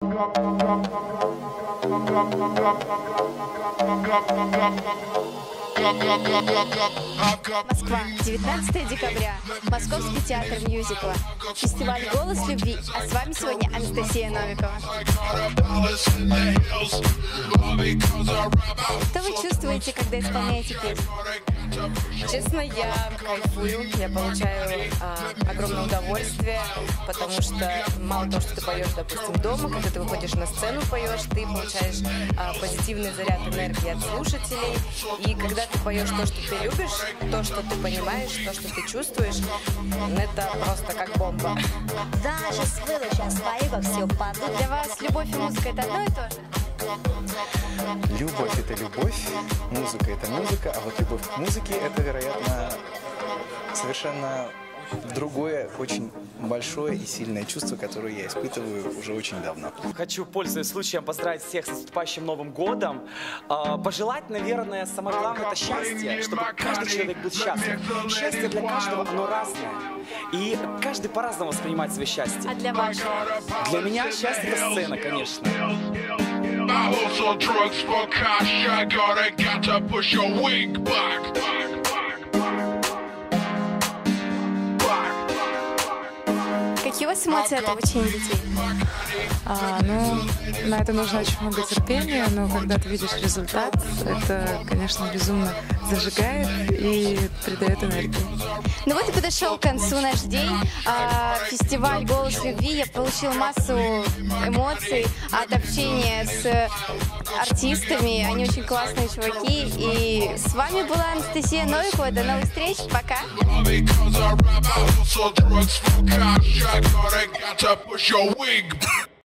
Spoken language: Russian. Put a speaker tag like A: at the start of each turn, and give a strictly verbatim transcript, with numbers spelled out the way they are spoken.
A: Москва, девятнадцатое декабря. Московский театр мюзикла. Фестиваль «Голос любви». А с вами сегодня Анастасия Новикова. Что вы чувствуете, когда исполняете песню?
B: Честно, я кайфую, я получаю а, огромное удовольствие, потому что мало того, что ты поешь, допустим, дома, когда ты выходишь на сцену, поешь, ты получаешь а, позитивный заряд энергии от слушателей, и когда ты поешь то, что ты любишь, то, что ты понимаешь, то, что ты чувствуешь, это просто как бомба.
A: Даже с выдача своего все падает. Для вас любовь и музыка — это одно и то же?
C: Любовь — это любовь, музыка — это музыка, а вот любовь к музыке — это, вероятно, совершенно другое, очень большое и сильное чувство, которое я испытываю уже очень давно.
D: Хочу, пользуясь случаем, поздравить всех с наступающим Новым годом. Пожелать, наверное, самое главное — это счастье, чтобы каждый человек был счастлив. Счастье для каждого, оно разное. И каждый по-разному воспринимает свое счастье.
A: А для вас?
D: Для меня счастье — это сцена, конечно.
E: I hustle drugs for cash, I gotta, gotta push your wing back.
A: Какие у вас эмоции от обучения детей?
F: А, ну, на это нужно очень много терпения, но когда ты видишь результат, это, конечно, безумно зажигает и придает энергию.
A: Ну вот и подошел к концу наш день. А, фестиваль «Голос любви». Я получила массу эмоций от общения с артистами. Они очень классные чуваки. И с вами была Анастасия Новикова. До новых встреч. Пока.
E: Gotta, gotta push your wing.